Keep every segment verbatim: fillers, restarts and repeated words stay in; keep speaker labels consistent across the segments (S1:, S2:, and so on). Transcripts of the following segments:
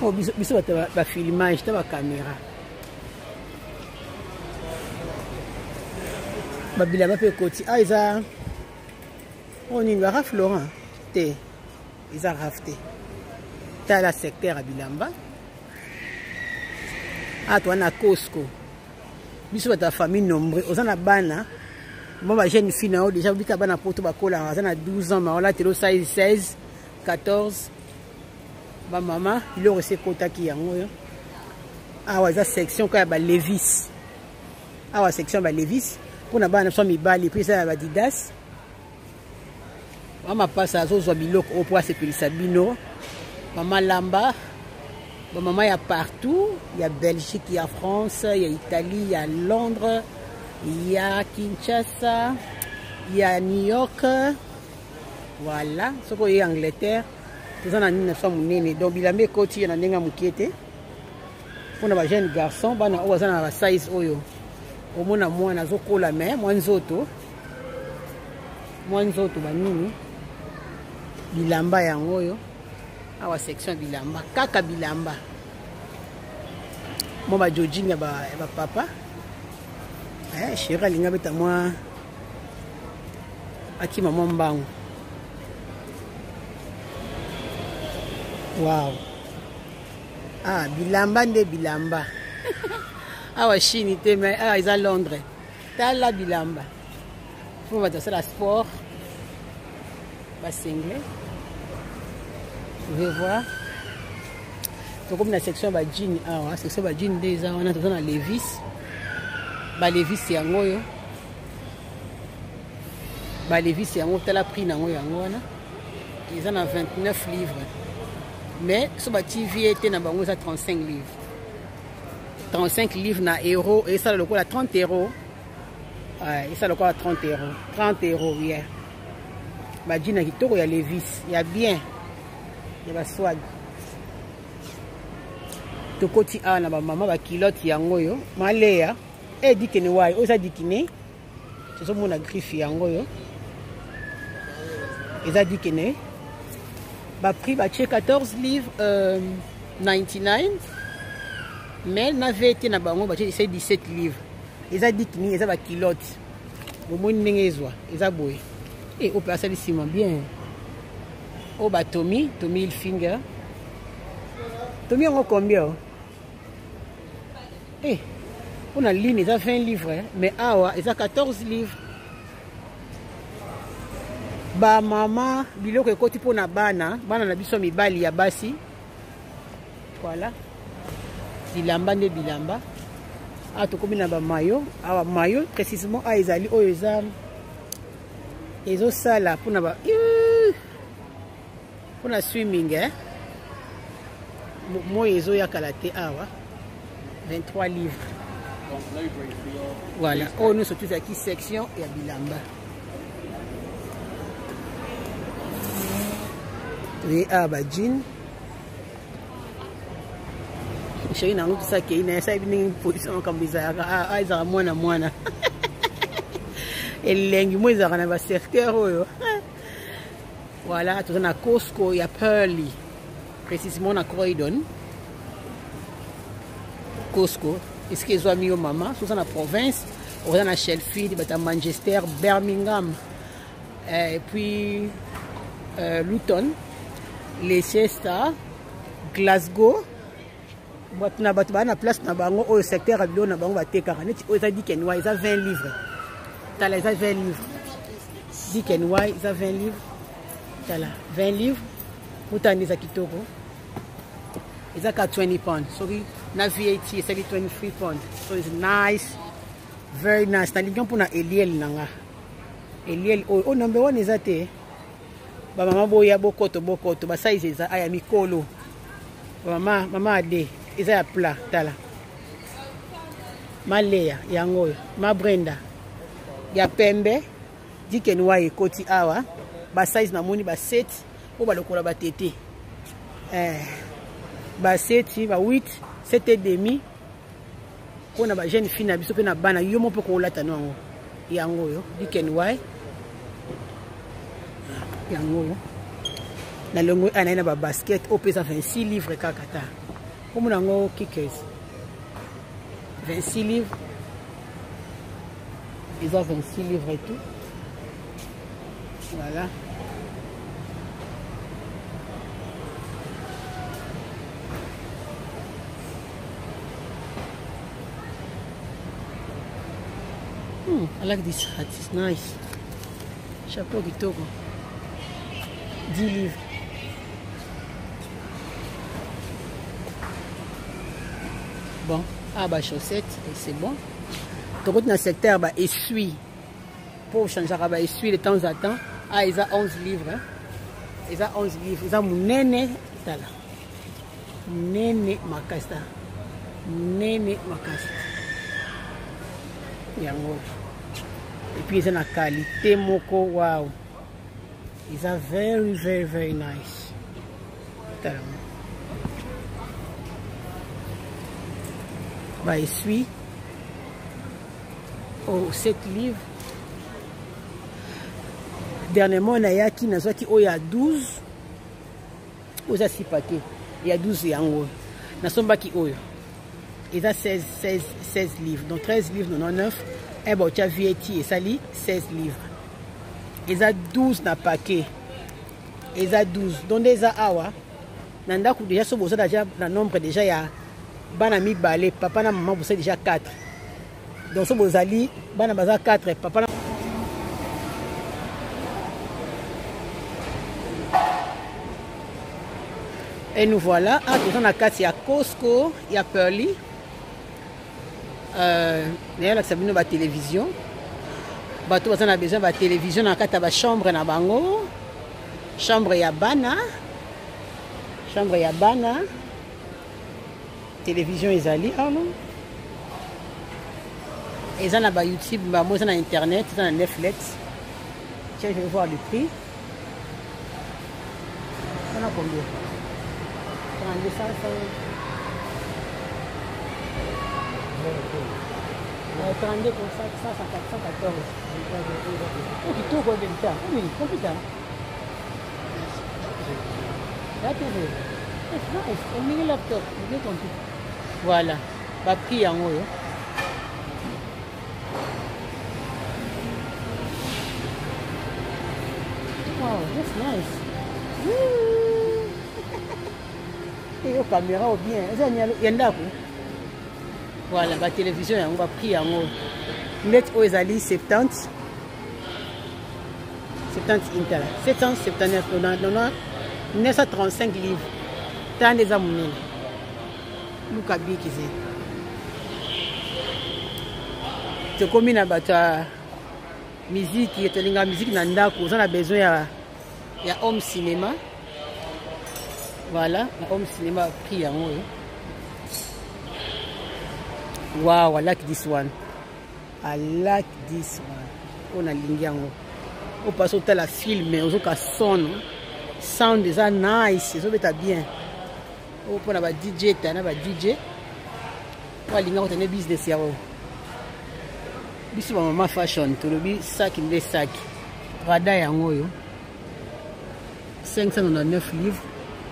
S1: Oh, biso biso ba ba filmage, ta ba caméra. Ba bilamba pe koti. Ah, isa. On y va Raf Laurent. Te. Isa rafté. Ta la secteur à bilamba. Ah, toi na Costco. Biso ba ta famille nombreux. Ozana bana. Moi, ma jeune fille, déjà, vu qu'elle a a douze ans, mais on a seize, quatorze. Ma maman, il a reçu quota qui est en haut. Ah, ouais, ça section quand il y a Levis. Ah, ouais, section il y a Levis. Pour la banane, ça, il y a puis ça, il y a Adidas. Maman passe à Zozo Bilok au poids, c'est pour Sabino. Maman Lamba. Maman, il y a partout. Il y a Belgique, il y a France, il y a Italie, il y a Londres. Il y a Kinshasa, il y a New York, voilà, ce qu'il y a en Angleterre, tout ça en mille neuf cents. Donc, il a mis côté, il y a un moukété. Pour les jeunes garçons, il y a un size oyo. Au moins, moi, je suis la main, moi, je suis moi, je suis bilamba ya oyo. Awa section bilamba, kaka bilamba. Moi, je suis jogging ba papa. Eh, chérie, linga beta moi aki maman mbangu. Wow. Ah, bilamba nde bilamba. Awa Chine te mais ah ils à Londres. T'as la bilamba. Faut va faire la sport. Ba single. Vous pouvez voir. Donc comme la section ba jean, ah, section ba jean déjà on a dans la Levis. Ba Levis c'est en haut. Ba Levis c'est en haut. T'as la prix en haut yango na. Ils en ont vingt-neuf livres. Mais sur ba T V était na bango ça trente-cinq livres. trente-cinq livres na euros et ça le coût à trente euros. Ouais, et ça le coût à trente euros. trente euros hier. Ba jean na kitoko ya Levis, il y a bien. Il y a ba swag. To koti a na ba maman ba kilote yango yo. Malea. Eh, dit que nous voyons, ça dit que nous, c'est ça mon griffe yango yo. Et ça dit que nous, bah prix bah quatorze livres euh, quatre-vingt-dix-neuf, mais n'avait été na bango bah c'est dix-sept livres. Et ça dit que nous, ça va kilote. Au moins n'engezwa, et ça boy. Et au place ça dit bien. Oh bah Tommy, Tommy Hilfiger. Tommy on combien? Eh. On a ligne, ils ont vingt livres, hein? Mais awa, ils ont quatorze livres. Ba maman, bilo ke koti pour na bana, bana na biso mibali ya basi. Voilà. Bilamba ne bilamba. Ah, to komi na ba mayo, awa mayo précisément a ezali o ezam. Ezo sala pour na ba pour na swimming, hein? Moi ezo ya kalate awa. vingt-trois livres. Voilà, oh nous sommes tous aquí section et à bilamba. Oui, ah bah jean. Chérie n'a pas ça qui est ça une position comme bizarre. Ah ah ils ont moins na moins na. Et lengi moi ils ont un secteur oh. Voilà, tout na Costco, il y a Pearly. Précisément na Croydon. Costco. Est-ce qu'ils ont mis au maman? Sous la province, on a Sheffield, Manchester, Birmingham, et puis euh, Luton, Leicester, Glasgow. On a une place dans le secteur de l'eau, on a dit qu'ils ont vingt livres. Tu as les vingt livres. Dit qu'ils ont vingt livres. Tu as vingt livres. Tu as des kitoko. Ils ont twenty pounds. Sorry. Na V A T, it's only twenty-three pounds. So it's nice, very nice. Na ligon pour na Eliel nanga. Eliel, oh, oh number one is that eh. Ba mama boya bokoto bokoto, ba size is aya mikolo. Mama, mama ade, is a pla tala. Malea yango, ma Brenda. Ya pembe, diken wa ekoti awa. Ba size na moni ba set, o ba lokola ba tete. Eh, ba set, ba huit. C'était demi. On a jeune fille na biso pe na bana yo mo pe ko lata no yango yo diken why yango na longo ana na ba basket au pesa vingt-six livres kakata Comme on a kickers. vingt-six livres. Ils ont vingt-six livres et tout. Voilà. Hmm, I like this hat, it's nice. Chapeau kitoko. dix livres. Bon, ah bah chaussettes, c'est bon. Donc dans le secteur, bah essuie. Pour changer, bah essuie de temps à temps. Ah, ils ont onze livres. Hein. Ils ont onze livres. Ils ont mon néné. Là. Néné makasta. Néné makasta. Yango. Et puis ils ont la qualité moko. Wow. Ils ont very, very, very nice. Tellement. Bah, essuie. Oh, sept livres. Dernièrement, on a eu qui n'a pas dit, oh, il y a douze. Oh, il y a six paquets. Il y a douze yango. N'a pas qui, oh, il y a seize, seize, seize livres. Donc treize livres, quatre-vingt-dix-neuf. Et bon, tu as V A T et ça lit seize livres. Il y a douze dans le paquet. Il y a douze. Donc, il y a awa. Nanda, déjà, sur le nombre, déjà, il y a banami balé. Papa et maman, vous savez déjà quatre. Donc, sur le ali, banami baza quatre. Papa et nous voilà. Ah, dans la carte, il y a Costco, il y a Pearly. Euh, d'ailleurs, là, ça vient de la télévision. Bateau, on a besoin de la télévision. Dans la carte, il y a chambre, na bango. Chambre, il y a bana. Chambre, il y a bana. Télévision, ils allient. Ils ont la YouTube, moi, ils ont Internet, ils ont Netflix. Tiens, je vais voir le prix. On a combien? trente-deux cent trente-deux pour cent quatorze. Oh, tu trouves combien de temps? Oui, combien de temps? La T V. C'est nice. Un mini laptop. Voilà. Pas pris en haut. Wow, that's nice. Woo! Et au caméra ou bien, il y en a. Voilà, la télévision, on va prier en haut. Net aux ali soixante-dix. soixante-dix inter. sept cent soixante-dix-neuf, neuf cent trente-cinq livres. Tant des amounés. Nous cabi qui c'est. C'est comme une bata musique, il y a une musique dans le on a besoin il y a home cinéma. Voilà, home cinéma pris en haut. Wow, I like this one. I like this one. On a l'ingé en haut. On passe au tel à filmer, on a son. Sound is nice, ça va bien. On prend la D J, tu as un D J. On a l'ingé on a un business là. Bisu maman fashion, tout le bi sac in des sacs. Rada en haut. cinq cent quatre-vingt-neuf livres.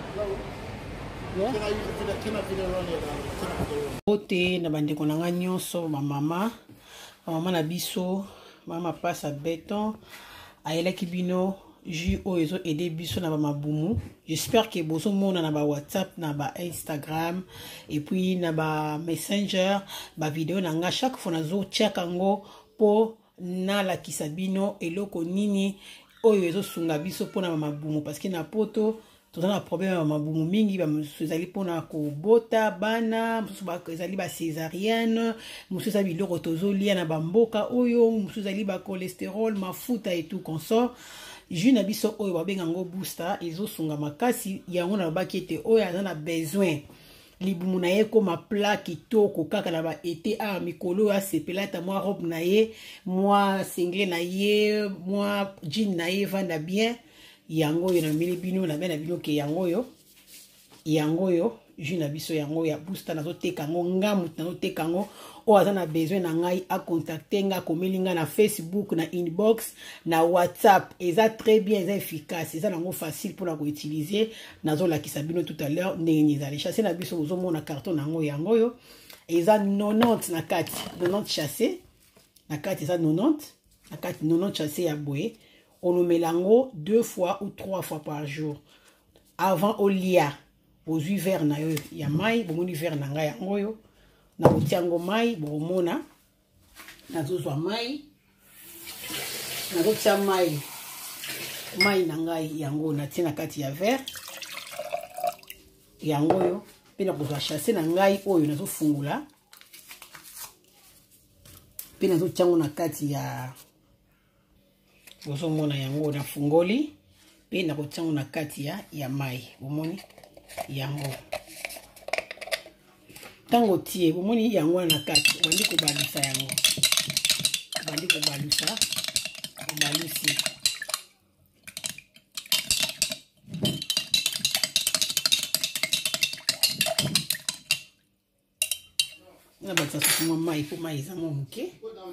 S1: Côté na bande konanga nyonso ma maman maman na biso maman passe à béton ayela kibino ju ozo aider biso na ba mabumu. J'espère que bozo mona na ba WhatsApp na ba Instagram et puis na ba Messenger ba vidéo na nga chaque fois nazo check ngo po na la kisabino eloko nini oyo ezo sunga biso po na ba mabumu parce que na poto tout un problème à mabumu mingi ba musuzali pona ko bota bana musuba ezali ba césarienne musuzali biloko tozolia na bamboka oyo musuzali ba cholestérol mafuta et tout consort juna biso oyo ba benga ngo booster ezosunga makasi yango na baki ete oyo azana besoin libumu na ye koma plat kitoko kaka na ba été a mikolo ya sepelata moi robe na ye moi single na ye moi jean na ye vanda bien yango yo na mili bino na bena bino ke yango yo yango yo jus na biso yango ya booster nazo teka ngo ngamu nazo teka ngo o azana besoin na ngai a contacter nga komeli nga na Facebook na inbox na WhatsApp eza très bien eza efficace eza nango facile pour la ko utiliser nazo la kisabino tout à l'heure ndenge ezali chassé na biso ozo mona carton nango yango yo eza quatre-vingt-dix na kati quatre-vingt-dix chassé na kati eza quatre-vingt-dix na kati quatre-vingt-dix chassé ya boye on le mélange deux fois ou trois fois par jour avant au lia aux hivers na yo ya mai bomoni hiver na nga yango yo na kotiango mai bomona nazozwa mai nazotia mai mai na ngai yango na tina kati ya verre yango yo pe na kozwa chasser na ngai oyo nazofungula pe nazotiango na kati ya bozomona yango na fungoli pe na kotiango na kati ya ya mai bomoni yango tango tie bomoni yango na kati bandi ko balusa yango bandi ko balusa balusi na batsa suma mai po mai zango muke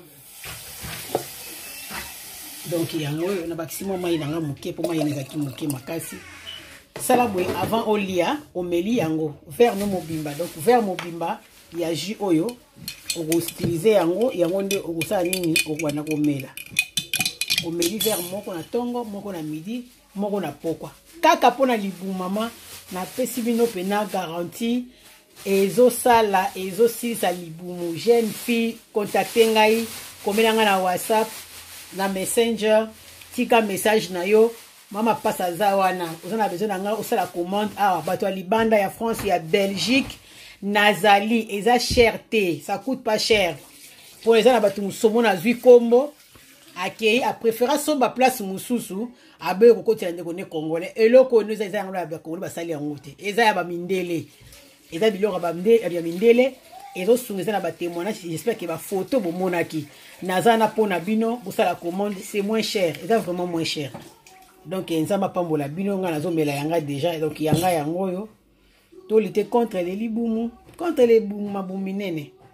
S1: donc yango na bakisimo mai nanga muke po mai nezaki muke makasi sala boye avant olia omeli yango vers no mobimba donc vers mobimba ya jus oyo oko utiliser yango yango nde okosala nini okwana komela omeli vers moko na tongo moko na midi moko na pokwa kaka pona libu mama na pesi bino pena garantie ezo sala ezo sisa libumu jeune fille contacter ngai komela nga na WhatsApp na Messenger tika message na yo mama pasa za wana uzana besoin na nga osala commande awa bato ya libanda ya France ya Belgique nazali eza cher te ça coûte pas cher pour les ana bato musomo na zui kombo akei a préféra somba place mususu abe ko kotela ndeko ne congolais eloko nous eza yango ya congolais basali yango te eza ya ba mindele eza biloko ba mindele ya mindele ezo sungiza na ba témoignage j'espère que ba photo bo monaki nazana pona bino bosala commande c'est moins cher eza vraiment moins cher donc nzamba pambola bino nga nazomela yanga déjà donc yanga yango yo to lutter contre les libumu contre les bumu mabuminene